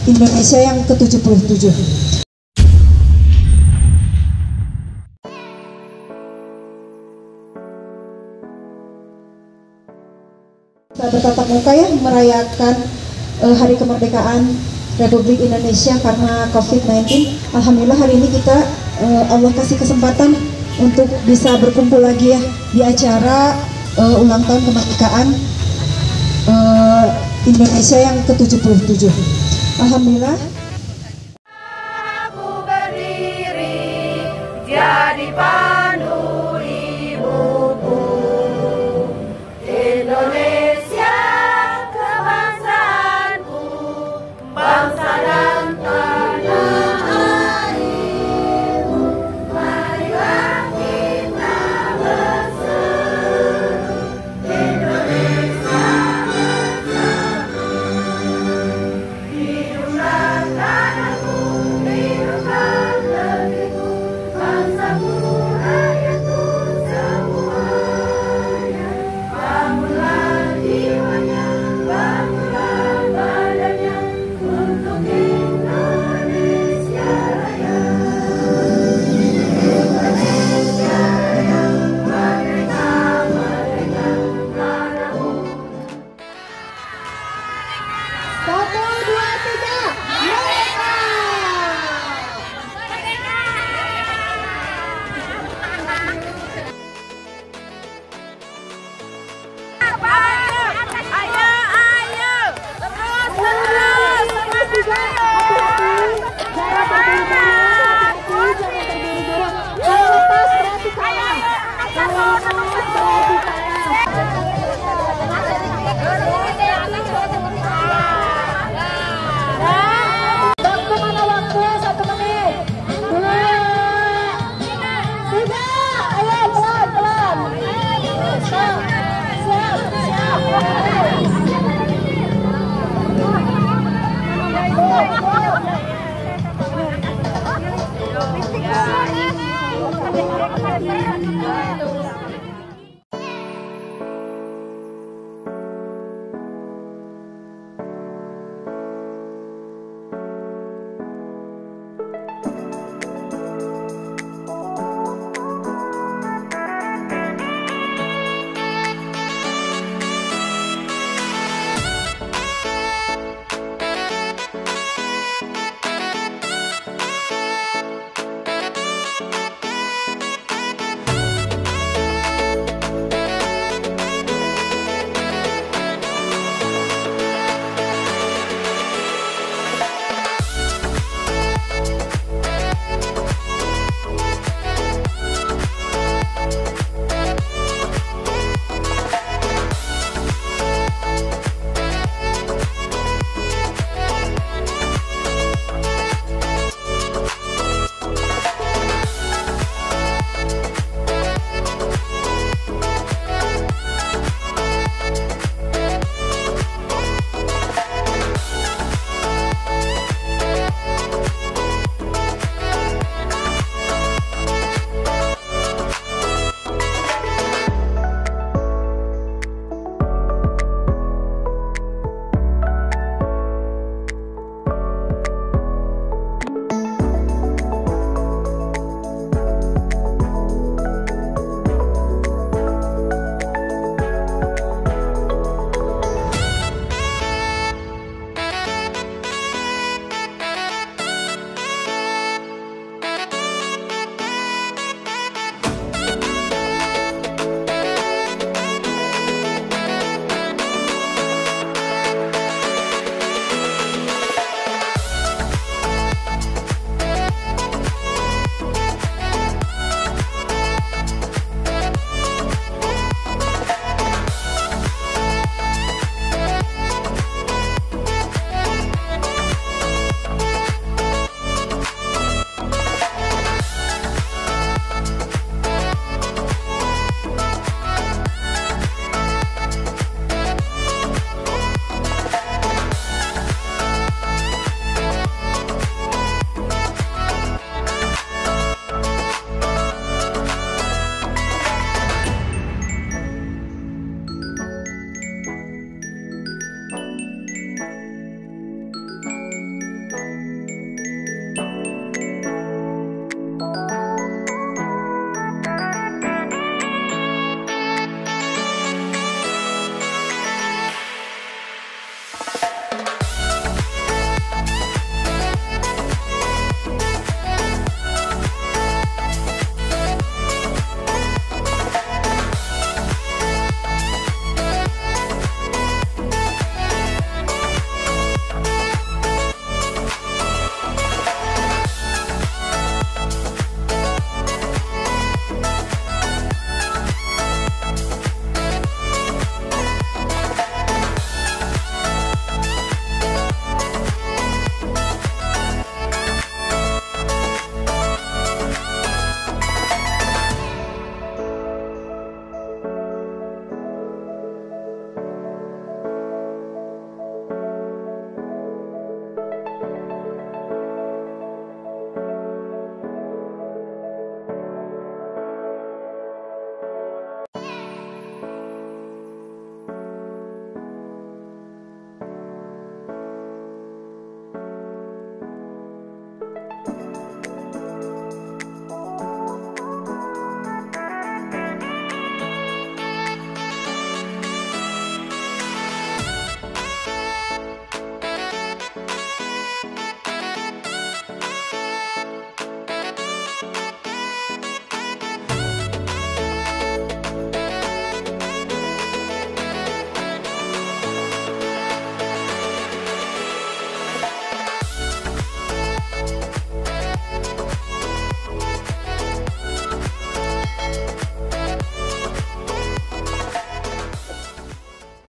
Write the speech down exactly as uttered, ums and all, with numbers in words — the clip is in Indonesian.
Indonesia yang ke tujuh puluh tujuh. Kita bertatap muka ya merayakan uh, Hari Kemerdekaan Republik Indonesia karena covid sembilan belas. Alhamdulillah hari ini kita uh, Allah kasih kesempatan untuk bisa berkumpul lagi ya di acara uh, ulang tahun kemerdekaan uh, Indonesia yang ke tujuh puluh tujuh. Alhamdulillah. Aku berdiri jadi pandu ibuku, Indonesia kebangsaanku, bangsa dan tanah airku. Marilah kita berseru, Indonesia bersatu. Hiduplah tanahku, hiduplah negeriku, bangsaku, rakyatku semuanya. Bangunlah jiwanya, bangunlah badannya untuk Indonesia Raya. Indonesia Raya, merdeka, merdeka, tanahku. Satu, dua, tiga, merdeka! Ayo, ayo, terus, terus, semangat, Jangan terburu-buru, jangan terburu-buru. Kalau lepas berarti kalah. Kalau lepas berarti kalah. Waktu mana waktu? Satu menit. Dua, tiga. Ayo pelan pelan. Siap, siap, siap. ayo.